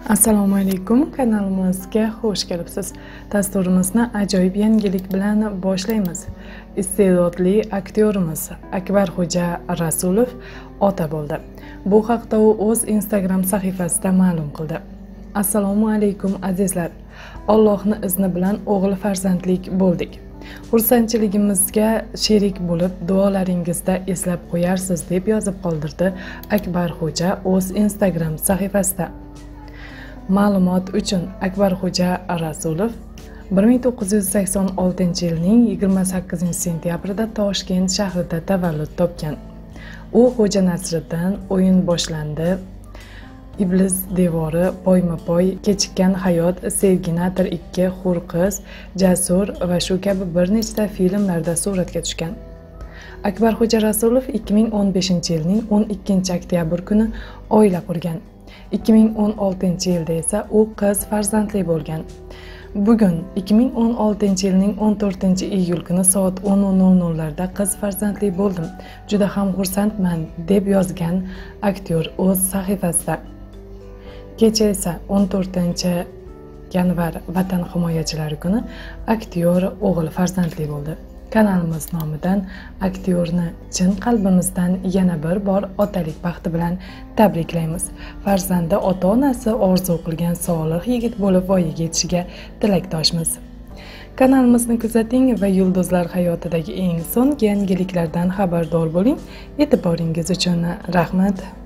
Assalomu alaykum, kanalimizga xush kelibsiz. Dasturimizni ajoyib yangilik bilan boshlaymiz. Iste'dodli aktyorimiz Akbarxo'ja Rasulov ota bo'ldi. Bu haqda u o'z Instagram sahifasida ma'lum qildi. Assalomu alaykum azizlar. Allohning izni bilan o'g'il farzandlik bo'ldik. Xursandchiligimizga sherik bo'lib, duolaringizda eslab qo'yarsiz deb yozib qoldirdi Akbarxo'ja o'z Instagram sahifasida. Ma'lumot uchun, Akbarxo'ja Rasulov 1986-yilning 28-sentyabrida Toshkent shahrida tavallud topgan. U Xo'ja Nasriddin, O'yin boshlandi, Iblis devori, Poyma-poy, Kechikkan hayot, Sevgini atir 2, Hur qiz, Jasur va shu kabi bir nechta filmlarda suratga tushgan. Akbarxo'ja Rasulov 2015-yilning 12-oktyabr kuni oila qurgan. 2016-yilda esa u qiz farzandli bo'lgan. Bugun 2016-yilning 14-iyul kuni soat 10:00 larda qiz farzandli bo'ldim. Juda ham xursandman deb yozgan aktyor o'z sahifasida. Kecha esa 14-yanvar Vatan himoyachilari kuni aktyor o'g'il farzandli bo'ldi. Kanalimiz nomidan aktyorni chin qalbimizdan yana bir bor otalik baxti bilan tabriklaymiz. Farzandi ota-onasi orzu qilgan solih yigit bo'lib voyaga yetishiga tilakdoshmiz. Kanalimizni kuzating va yulduzlar hayotidagi eng so'nggi yangiliklardan xabardor bo'ling. E'tiboringiz uchun rahmat.